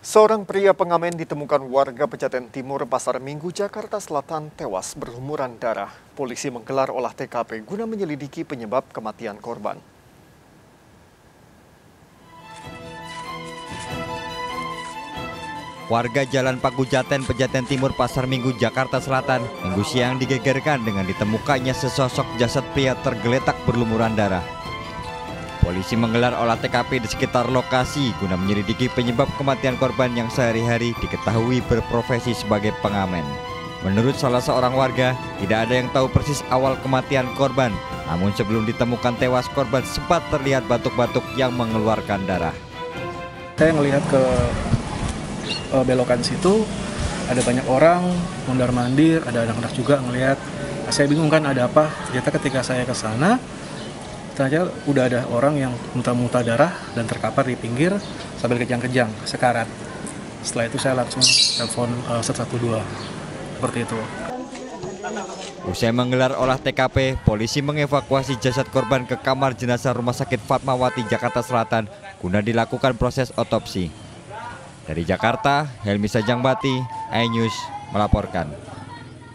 Seorang pria pengamen ditemukan warga Pejaten Timur, Pasar Minggu, Jakarta Selatan tewas berlumuran darah. Polisi menggelar olah TKP guna menyelidiki penyebab kematian korban. Warga Jalan Pagujaten, Pejaten Timur, Pasar Minggu, Jakarta Selatan, Minggu siang digegerkan dengan ditemukannya sesosok jasad pria tergeletak berlumuran darah. Polisi menggelar olah TKP di sekitar lokasi guna menyelidiki penyebab kematian korban yang sehari-hari diketahui berprofesi sebagai pengamen. Menurut salah seorang warga, tidak ada yang tahu persis awal kematian korban. Namun sebelum ditemukan tewas, korban sempat terlihat batuk-batuk yang mengeluarkan darah. Saya ngelihat ke belokan situ, ada banyak orang mondar-mandir, ada anak-anak juga ngelihat. Saya bingung kan ada apa. Ternyata ketika saya ke sana, ternyata udah ada orang yang muntah-muntah darah dan terkapar di pinggir sambil kejang-kejang, sekarat. Setelah itu saya langsung telepon 112, seperti itu. Usai menggelar olah TKP, polisi mengevakuasi jasad korban ke kamar jenazah Rumah Sakit Fatmawati, Jakarta Selatan guna dilakukan proses otopsi. Dari Jakarta, Helmi Sajangbati, iNews melaporkan.